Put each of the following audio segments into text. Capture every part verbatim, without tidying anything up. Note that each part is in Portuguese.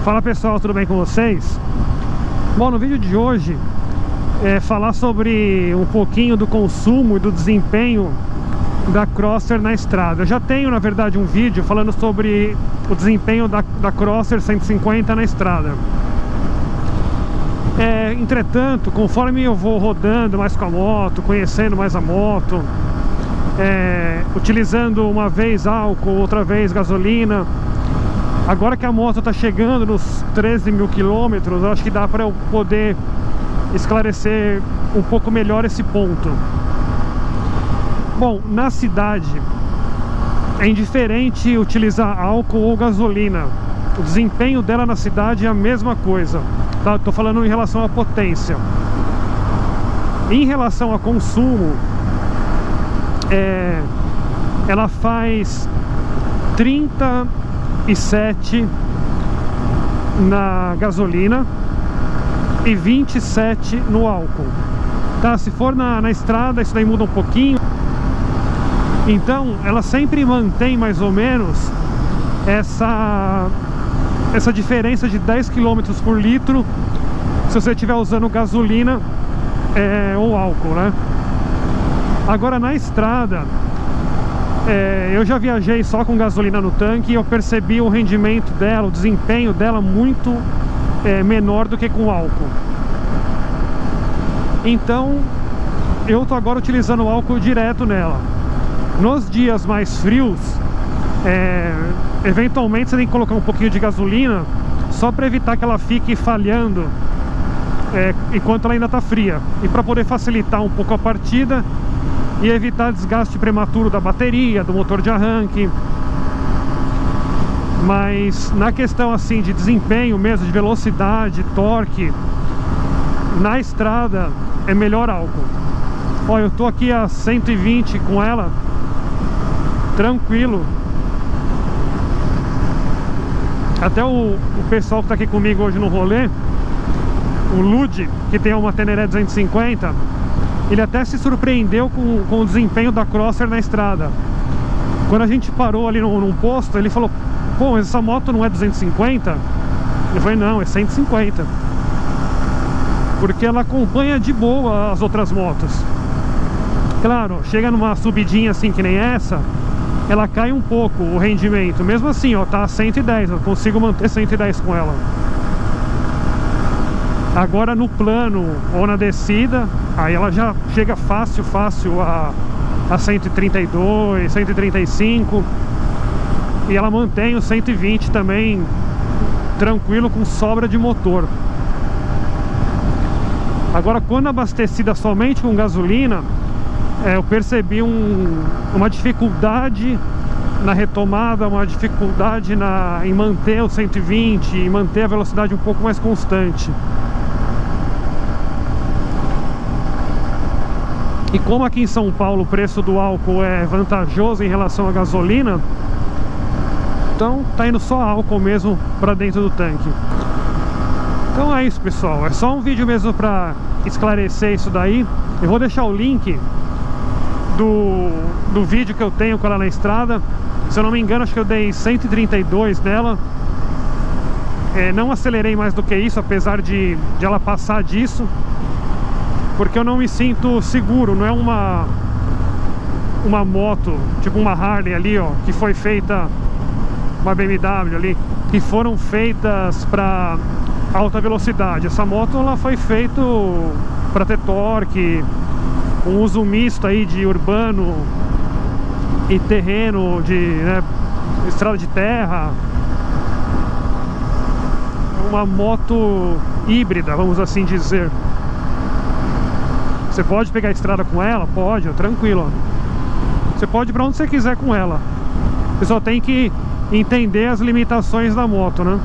Fala pessoal, tudo bem com vocês? Bom, no vídeo de hoje é falar sobre um pouquinho do consumo e do desempenho da Crosser na estrada. Eu já tenho, na verdade, um vídeo falando sobre o desempenho da, da Crosser cento e cinquenta na estrada. É, entretanto, conforme eu vou rodando mais com a moto, conhecendo mais a moto, é, utilizando uma vez álcool, outra vez gasolina, agora que a moto está chegando nos treze mil quilômetros, eu acho que dá para eu poder esclarecer um pouco melhor esse ponto. Bom, na cidade é indiferente utilizar álcool ou gasolina. O desempenho dela na cidade é a mesma coisa, tá? Tô falando em relação à potência. Em relação a consumo, é, ela faz trinta e sete na gasolina e vinte e sete no álcool, tá? Se for na, na estrada, isso daí muda um pouquinho. Então ela sempre mantém mais ou menos essa essa diferença de dez quilômetros por litro se você estiver usando gasolina é, ou álcool, né? Agora na estrada, É, eu já viajei só com gasolina no tanque e eu percebi o rendimento dela, o desempenho dela muito é, menor do que com álcool. Então eu tô agora utilizando o álcool direto nela. Nos dias mais frios, é, eventualmente você tem que colocar um pouquinho de gasolina só para evitar que ela fique falhando é, enquanto ela ainda está fria, e para poder facilitar um pouco a partida e evitar desgaste prematuro da bateria, do motor de arranque. Mas na questão assim de desempenho mesmo, de velocidade, torque, na estrada é melhor álcool. Olha, eu tô aqui a cento e vinte com ela, tranquilo. Até o, o pessoal que tá aqui comigo hoje no rolê, o Lud, que tem uma Teneré duzentos e cinquenta, ele até se surpreendeu com, com o desempenho da Crosser na estrada. Quando a gente parou ali num, num posto, ele falou: pô, essa moto não é duzentos e cinquenta? Eu falei: não, é cento e cinquenta. Porque ela acompanha de boa as outras motos. Claro, chega numa subidinha assim que nem essa, ela cai um pouco o rendimento. Mesmo assim, ó, tá a cento e dez, eu consigo manter cento e dez com ela. Agora no plano ou na descida, aí ela já chega fácil, fácil a, a cento e trinta e dois, cento e trinta e cinco. E ela mantém o cento e vinte também tranquilo, com sobra de motor. Agora quando abastecida somente com gasolina, é, eu percebi um, uma dificuldade na retomada, uma dificuldade na, em manter o cento e vinte e manter a velocidade um pouco mais constante. E como aqui em São Paulo o preço do álcool é vantajoso em relação à gasolina, então tá indo só álcool mesmo para dentro do tanque. Então é isso, pessoal, é só um vídeo mesmo para esclarecer isso daí. Eu vou deixar o link do, do vídeo que eu tenho com ela na estrada. Se eu não me engano, acho que eu dei cento e trinta e dois nela. É, não acelerei mais do que isso, apesar de, de ela passar disso, porque eu não me sinto seguro. Não é uma uma moto, tipo uma Harley ali, ó, que foi feita, uma B M W ali, que foram feitas para alta velocidade. Essa moto ela foi feita para ter torque, um uso misto aí de urbano e terreno, de, né, estrada de terra. Uma moto híbrida, vamos assim dizer. Você pode pegar a estrada com ela? Pode, ó, tranquilo, ó. Você pode ir pra onde você quiser com ela. Você só tem que entender as limitações da moto, né?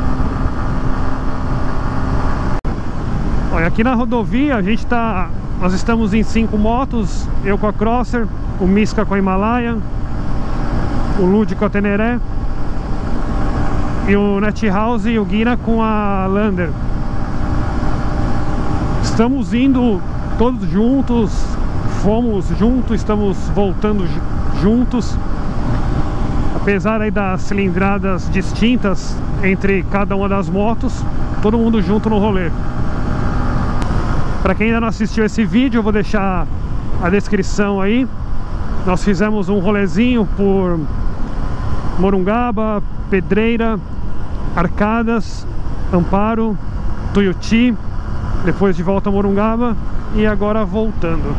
Olha, aqui na rodovia a gente tá... Nós estamos em cinco motos. Eu com a Crosser, o Miska com a Himalaia, o Lud com a Teneré e o Nethouse e o Guina com a Lander. Estamos indo todos juntos, fomos juntos, estamos voltando juntos. apesar aí das cilindradas distintas entre cada uma das motos, todo mundo junto no rolê. Para quem ainda não assistiu esse vídeo, eu vou deixar a descrição aí. Nós fizemos um rolezinho por Morungaba, Pedreira, Arcadas, Amparo, Tuiuti, depois de volta a Morungaba e agora voltando.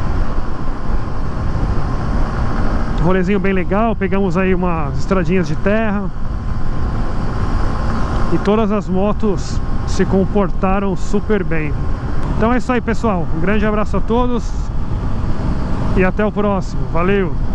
Rolezinho bem legal, pegamos aí umas estradinhas de terra e todas as motos se comportaram super bem. Então é isso aí, pessoal, um grande abraço a todos e até o próximo, valeu!